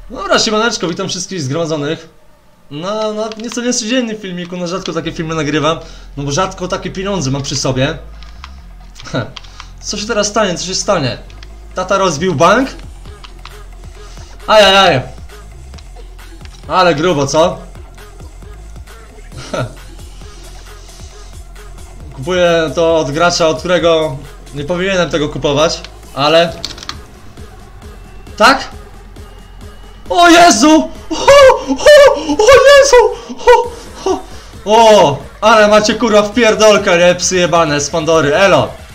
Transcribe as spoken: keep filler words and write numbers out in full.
Dobra, siemaneczko, witam wszystkich zgromadzonych. No, no, nieco niecodziennie w filmiku, no rzadko takie filmy nagrywam. No bo rzadko takie pieniądze mam przy sobie. Co się teraz stanie, co się stanie? Tata rozbił bank? Ajajaj. Ale grubo, co? Kupuję to od gracza, od którego nie powinienem tego kupować, ale... Tak? O Jezu! O, o, o Jezu! O, o, o, ale macie kurwa wpierdolkę, nie? Psy jebane z Pandory, elo!